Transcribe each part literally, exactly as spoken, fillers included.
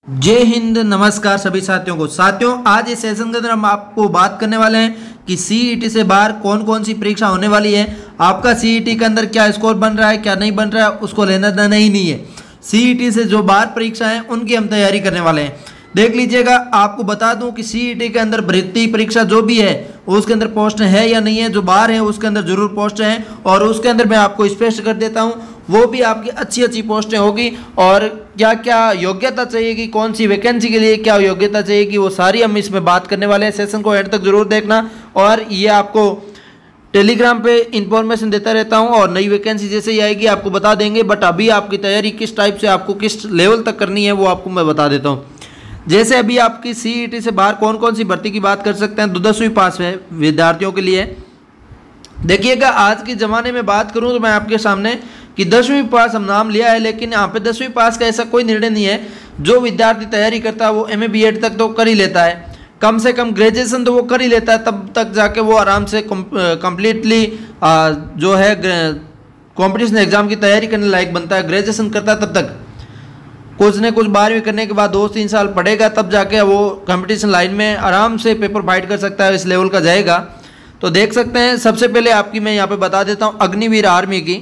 जय हिंद, नमस्कार सभी साथियों को। साथियों, आज इस सेशन के अंदर हम आपको बात करने वाले हैं कि सीईटी से बाहर कौन कौन सी परीक्षा होने वाली है। आपका सीईटी के अंदर क्या स्कोर बन रहा है, क्या नहीं बन रहा है, उसको लेना देना ही नहीं है। सीईटी से जो बाहर परीक्षा है उनकी हम तैयारी करने वाले हैं। देख लीजिएगा, आपको बता दूं कि सीईटी के अंदर भर्ती परीक्षा जो भी है उसके अंदर पोस्ट है या नहीं है, जो बाहर है उसके अंदर जरूर पोस्ट है। और उसके अंदर मैं आपको स्पष्ट कर देता हूं, वो भी आपकी अच्छी अच्छी पोस्टें होगी और क्या क्या योग्यता चाहिए कि कौन सी वैकेंसी के लिए क्या योग्यता चाहिए कि वो सारी हम इसमें बात करने वाले हैं। सेशन को एंड तक जरूर देखना। और ये आपको टेलीग्राम पे इंफॉर्मेशन देता रहता हूं और नई वैकेंसी जैसे ही आएगी आपको बता देंगे। बट अभी आपकी तैयारी किस टाइप से आपको किस लेवल तक करनी है वो आपको मैं बता देता हूं। जैसे अभी आपकी सीईटी से बाहर कौन कौन सी भर्ती की बात कर सकते हैं, तो दसवीं पास है विद्यार्थियों के लिए। देखिएगा, आज के ज़माने में बात करूं तो मैं आपके सामने कि दसवीं पास हम नाम लिया है, लेकिन यहाँ पे दसवीं पास का ऐसा कोई निर्णय नहीं है। जो विद्यार्थी तैयारी करता है वो एम ए बी एड तक तो कर ही लेता है, कम से कम ग्रेजुएशन तो वो कर ही लेता है, तब तक जाके वो आराम से कम्प्लीटली जो है कॉम्पिटिशन एग्जाम की तैयारी करने लायक बनता है। ग्रेजुएशन करता है तब तक कुछ न कुछ बारहवीं करने के बाद दो तीन साल पढ़ेगा, तब जाके वो कंपटीशन लाइन में आराम से पेपर फाइट कर सकता है, इस लेवल का जाएगा। तो देख सकते हैं, सबसे पहले आपकी मैं यहाँ पे बता देता हूँ अग्निवीर आर्मी की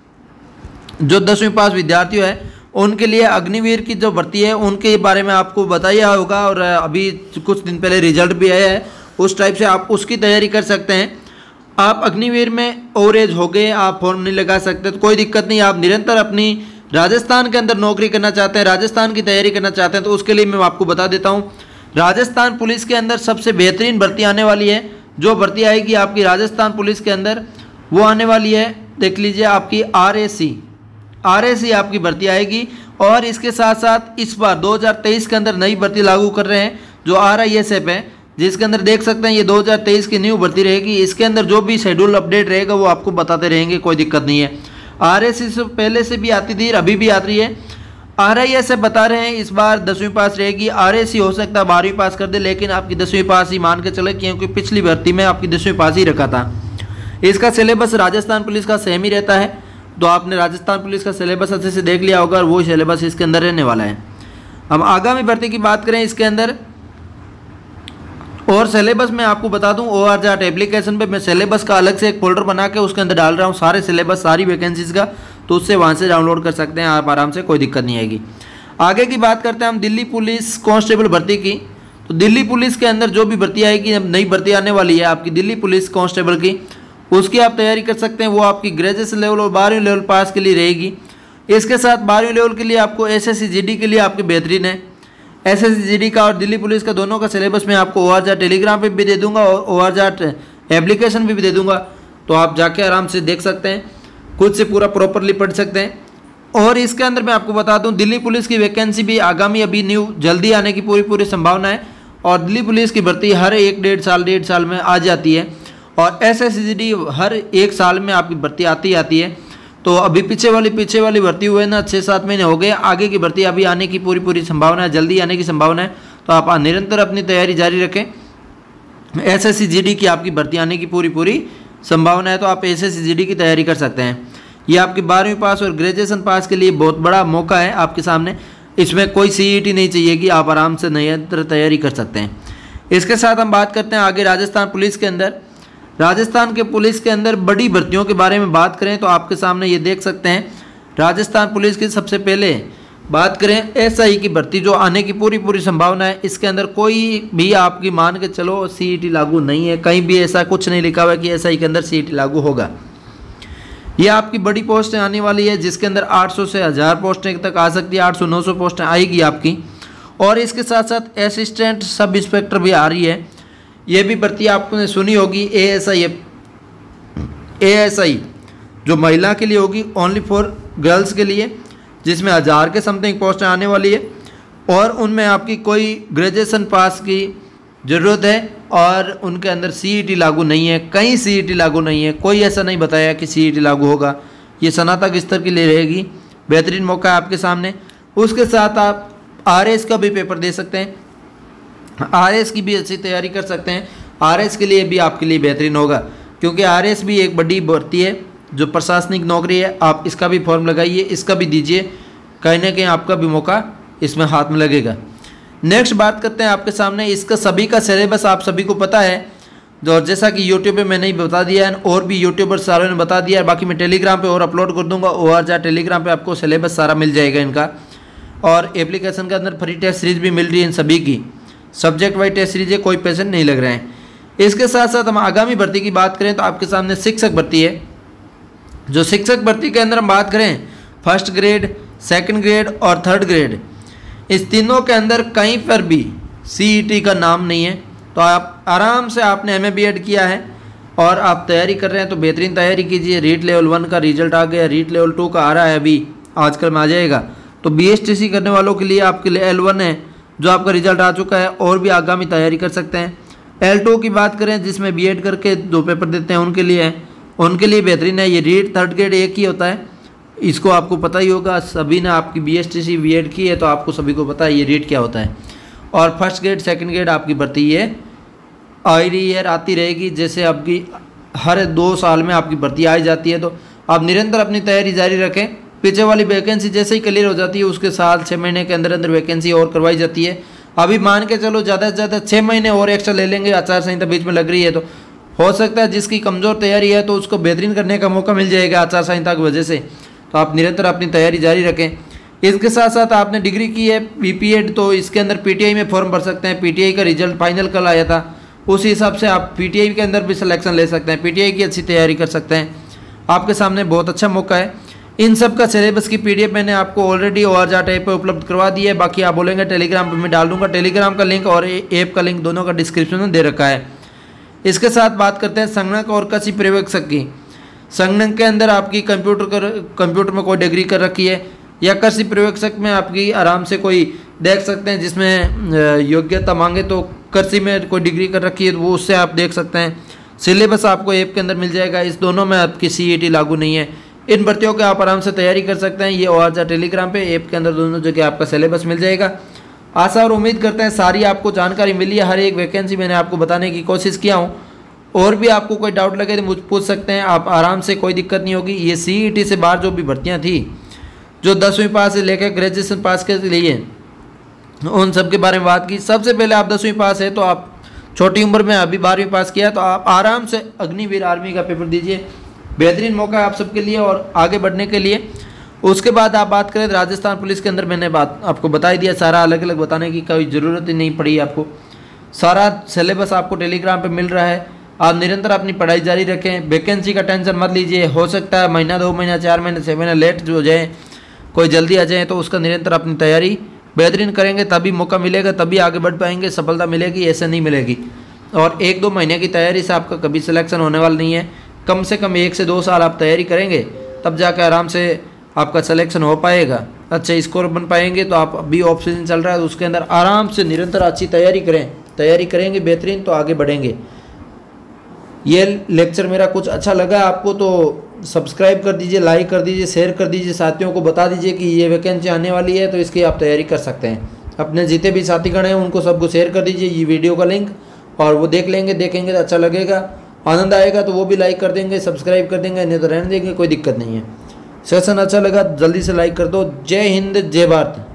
जो दसवीं पास विद्यार्थी है उनके लिए अग्निवीर की जो भर्ती है उनके बारे में आपको बताया होगा। और अभी कुछ दिन पहले रिजल्ट भी आया है, उस टाइप से आप उसकी तैयारी कर सकते हैं। आप अग्निवीर में ओवरेज हो गए, आप फॉर्म नहीं लगा सकते तो कोई दिक्कत नहीं। आप निरंतर अपनी राजस्थान के अंदर नौकरी करना चाहते हैं, राजस्थान की तैयारी करना चाहते हैं, तो उसके लिए मैं आपको बता देता हूँ राजस्थान पुलिस के अंदर सबसे बेहतरीन भर्ती आने वाली है। जो भर्ती आएगी आपकी राजस्थान पुलिस के अंदर वो आने वाली है, देख लीजिए, आपकी R A C R A सी आपकी भर्ती आएगी। और इसके साथ साथ इस बार दो हज़ार तेईस के अंदर नई भर्ती लागू कर रहे हैं जो आर आई एस एफ है, जिसके अंदर देख सकते हैं ये दो हज़ार तेईस की न्यू भर्ती रहेगी। इसके अंदर जो भी शेड्यूल अपडेट रहेगा वो आपको बताते रहेंगे, कोई दिक्कत नहीं है। आर ए सी से पहले से भी आती थी, अभी भी आ रही है। आर आई एस एफ बता रहे हैं इस बार दसवीं पास रहेगी। आर ए सी हो सकता है बारहवीं पास कर दे, लेकिन आपकी दसवीं पास ही मान के चले, क्योंकि पिछली भर्ती में आपकी दसवीं पास ही रखा था। इसका सिलेबस राजस्थान पुलिस का सेम ही रहता है, तो आपने राजस्थान पुलिस का सिलेबस अच्छे से देख लिया होगा और वो सिलेबस इसके अंदर रहने वाला है। हम आगामी भर्ती की बात करें इसके अंदर और सिलेबस में आपको बता दूं, ओ आर जाट एप्लीकेशन पे मैं सिलेबस का अलग से एक फोल्डर बना के उसके अंदर डाल रहा हूं सारे सिलेबस, सारी वैकेंसीज का, तो उससे वहां से डाउनलोड कर सकते हैं आप आराम से, कोई दिक्कत नहीं आएगी। आगे की बात करते हैं हम दिल्ली पुलिस कांस्टेबल भर्ती की। तो दिल्ली पुलिस के अंदर जो भी भर्ती आएगी, अब नई भर्ती आने वाली है आपकी दिल्ली पुलिस कांस्टेबल की, उसकी आप तैयारी कर सकते हैं। वो आपकी ग्रेजुएशन लेवल और बारहवीं लेवल पास के लिए रहेगी। इसके साथ बारहवीं लेवल के लिए आपको S S C G D के लिए आपके बेहतरीन है। S S C G D का और दिल्ली पुलिस का दोनों का सिलेबस मैं आपको ओ आर जाट टेलीग्राम पे भी दे दूंगा और ओ आर जाट एप्लीकेशन पे भी दे दूंगा, तो आप जाके आराम से देख सकते हैं, खुद से पूरा प्रॉपरली पढ़ सकते हैं। और इसके अंदर मैं आपको बता दूं दिल्ली पुलिस की वैकेंसी भी आगामी अभी न्यू जल्दी आने की पूरी पूरी संभावना है। और दिल्ली पुलिस की भर्ती हर एक डेढ़ साल डेढ़ साल में आ जाती है और S S C G D हर एक साल में आपकी भर्ती आती आती है। तो अभी पीछे वाली पीछे वाली भर्ती हुए ना छः सात महीने हो गए, आगे की भर्ती अभी आने की पूरी पूरी संभावना है, जल्दी आने की संभावना है। तो आप निरंतर अपनी तैयारी जारी रखें। S S C G D की आपकी भर्ती आने की पूरी पूरी संभावना है, तो आप S S C G D की तैयारी कर सकते हैं। ये आपकी बारहवीं पास और ग्रेजुएशन पास के लिए बहुत बड़ा मौका है आपके सामने। इसमें कोई सी ई टी नहीं चाहिए कि आप आराम से निरंतर तैयारी कर सकते हैं। इसके साथ हम बात करते हैं आगे राजस्थान पुलिस के अंदर। राजस्थान के पुलिस के अंदर बड़ी भर्तियों के बारे में बात करें तो आपके सामने ये देख सकते हैं राजस्थान पुलिस की सबसे पहले बात करें एस आई की भर्ती जो आने की पूरी पूरी संभावना है। इसके अंदर कोई भी आपकी मान के चलो सी ई टी लागू नहीं है, कहीं भी ऐसा कुछ नहीं लिखा हुआ है कि एस आई के अंदर सी ई टी लागू होगा। ये आपकी बड़ी पोस्टें आने वाली है जिसके अंदर आठ सौ से हज़ार पोस्टें तक आ सकती है, आठ सौ नौ सौ पोस्टें आएगी आपकी। और इसके साथ साथ असिस्टेंट सब इंस्पेक्टर भी आ रही है। ये भी भर्ती आपने सुनी होगी, A S I A S I जो महिला के लिए होगी, ओनली फॉर गर्ल्स के लिए, जिसमें हज़ार के समथिंग पोस्टें आने वाली है। और उनमें आपकी कोई ग्रेजुएशन पास की ज़रूरत है और उनके अंदर सी ई टी लागू नहीं है, कहीं सी ई टी लागू नहीं है, कोई ऐसा नहीं बताया कि सी ई टी लागू होगा। ये स्नातक स्तर के लिए रहेगी, बेहतरीन मौका है आपके सामने। उसके साथ आप आर एस का भी पेपर दे सकते हैं, आर एस की भी अच्छी तैयारी कर सकते हैं। आर एस के लिए भी आपके लिए बेहतरीन होगा, क्योंकि आर एस भी एक बड़ी भर्ती है जो प्रशासनिक नौकरी है। आप इसका भी फॉर्म लगाइए, इसका भी दीजिए, कहीं ना कहीं आपका भी मौका इसमें हाथ में लगेगा। नेक्स्ट बात करते हैं आपके सामने, इसका सभी का सिलेबस आप सभी को पता है, जो जैसा कि यूट्यूब पे मैंने ही बता दिया है और भी यूट्यूबर सारों ने बता दिया है। बाकी मैं टेलीग्राम पे और अपलोड कर दूंगा, और जा टेलीग्राम पे आपको सिलेबस सारा मिल जाएगा इनका। और एप्लीकेशन के अंदर फ्री टेस्ट सीरीज भी मिल रही है इन सभी की, सब्जेक्ट वाइज टेस्ट सीरीज है, कोई पैसे नहीं लग रहे हैं। इसके साथ साथ हम आगामी भर्ती की बात करें तो आपके सामने शिक्षक भर्ती है। जो शिक्षक भर्ती के अंदर हम बात करें फर्स्ट ग्रेड, सेकंड ग्रेड और थर्ड ग्रेड, इस तीनों के अंदर कहीं पर भी सीईटी का नाम नहीं है। तो आप आराम से आपने एमए बीएड किया है और आप तैयारी कर रहे हैं तो बेहतरीन तैयारी कीजिए। रीट लेवल वन का रिजल्ट आ गया, रीट लेवल टू का आ रहा है, अभी आजकल में आ जाएगा। तो बीएसटीसी करने वालों के लिए आपके लिए एल वन है जो आपका रिजल्ट आ चुका है, और भी आगामी तैयारी कर सकते हैं। एल टू की बात करें जिसमें बीएड करके दो पेपर देते हैं उनके लिए है, उनके लिए बेहतरीन है। ये रीट थर्ड ग्रेड एक ही होता है, इसको आपको पता ही होगा, सभी ने आपकी बीएसटीसी बीएड की है तो आपको सभी को पता है ये रीट क्या होता है। और फर्स्ट ग्रेड सेकंड ग्रेड आपकी भर्ती ये आ रही है, आती रहेगी। जैसे आपकी हर दो साल में आपकी भर्ती आई जाती है, तो आप निरंतर अपनी तैयारी जारी रखें। पीछे वाली वैकेंसी जैसे ही क्लियर हो जाती है उसके साथ छः महीने के अंदर अंदर वैकेंसी और करवाई जाती है। अभी मान के चलो ज़्यादा से ज़्यादा छः महीने और एक्स्ट्रा ले लेंगे, आचार संहिता बीच में लग रही है तो हो सकता है जिसकी कमज़ोर तैयारी है तो उसको बेहतरीन करने का मौका मिल जाएगा आचार संहिता की वजह से। तो आप निरंतर अपनी तैयारी जारी रखें। इसके साथ साथ आपने डिग्री की है बीपीएड, तो इसके अंदर पीटीआई में फॉर्म भर सकते हैं। पीटीआई का रिजल्ट फाइनल कल आया था, उस हिसाब से आप पीटीआई के अंदर भी सिलेक्शन ले सकते हैं, पीटीआई की अच्छी तैयारी कर सकते हैं। आपके सामने बहुत अच्छा मौका है। इन सब का सिलेबस की पीडीएफ मैंने आपको ऑलरेडी और जा टाइप पे उपलब्ध करवा दी है। बाकी आप बोलेंगे टेलीग्राम पे मैं डाल दूंगा, टेलीग्राम का लिंक और ऐप का लिंक दोनों का डिस्क्रिप्शन में दे रखा है। इसके साथ बात करते हैं संगणक और कृषि पर्यवेक्षक की। संगणक के अंदर आपकी कंप्यूटर कर कंप्यूटर में कोई डिग्री कर रखी है, या कृषि पर्यवेक्षक में आपकी आराम से कोई देख सकते हैं जिसमें योग्यता मांगे तो कृषि में कोई डिग्री कर रखी है तो वो उससे आप देख सकते हैं। सिलेबस आपको ऐप के अंदर मिल जाएगा। इस दोनों में आपकी सीईटी लागू नहीं है। इन भर्तियों के आप आराम से तैयारी कर सकते हैं। ये और जा टेलीग्राम पे ऐप के अंदर दोनों जगह आपका सिलेबस मिल जाएगा। आशा और उम्मीद करते हैं सारी आपको जानकारी मिली है। हर एक वैकेंसी मैंने आपको बताने की कोशिश किया हूँ। और भी आपको कोई डाउट लगे तो मुझ पूछ सकते हैं आप आराम से, कोई दिक्कत नहीं होगी। ये सीईटी से बाहर जो भी भर्तियाँ थी, जो दसवीं पास से लेकर ग्रेजुएशन पास के लिए, उन सब के बारे में बात की। सबसे पहले आप दसवीं पास है तो आप छोटी उम्र में अभी बारहवीं पास किया तो आप आराम से अग्निवीर आर्मी का पेपर दीजिए। बेहतरीन मौका है आप सबके लिए और आगे बढ़ने के लिए। उसके बाद आप बात करें राजस्थान पुलिस के अंदर, मैंने बात आपको बता ही दिया, सारा अलग अलग बताने की कोई ज़रूरत ही नहीं पड़ी आपको। सारा सिलेबस आपको टेलीग्राम पे मिल रहा है। आप निरंतर अपनी पढ़ाई जारी रखें। वैकेंसी का टेंशन मत लीजिए। हो सकता है महीना दो महीना चार महीने छः महीने लेट जो हो जाए, कोई जल्दी आ जाए, तो उसका निरंतर अपनी तैयारी बेहतरीन करेंगे तभी मौका मिलेगा, तभी आगे बढ़ पाएंगे, सफलता मिलेगी, ऐसे नहीं मिलेगी। और एक दो महीने की तैयारी से आपका कभी सिलेक्शन होने वाला नहीं है। कम से कम एक से दो साल आप तैयारी करेंगे तब जाकर आराम से आपका सिलेक्शन हो पाएगा, अच्छे स्कोर बन पाएंगे। तो आप अभी ऑफ सीजन चल रहा है तो उसके अंदर आराम से निरंतर अच्छी तैयारी करें। तैयारी करेंगे बेहतरीन तो आगे बढ़ेंगे। ये लेक्चर मेरा कुछ अच्छा लगा आपको तो सब्सक्राइब कर दीजिए, लाइक कर दीजिए, शेयर कर दीजिए, साथियों को बता दीजिए कि ये वैकेंसी आने वाली है तो इसकी आप तैयारी कर सकते हैं। अपने जितने भी साथीगण हैं उनको सबको शेयर कर दीजिए ये वीडियो का लिंक, और वो देख लेंगे, देखेंगे तो अच्छा लगेगा, आनंद आएगा तो वो भी लाइक कर देंगे, सब्सक्राइब कर देंगे, नहीं तो रहने देंगे, कोई दिक्कत नहीं है। सेशन अच्छा लगा जल्दी से लाइक कर दो। जय हिंद, जय भारत।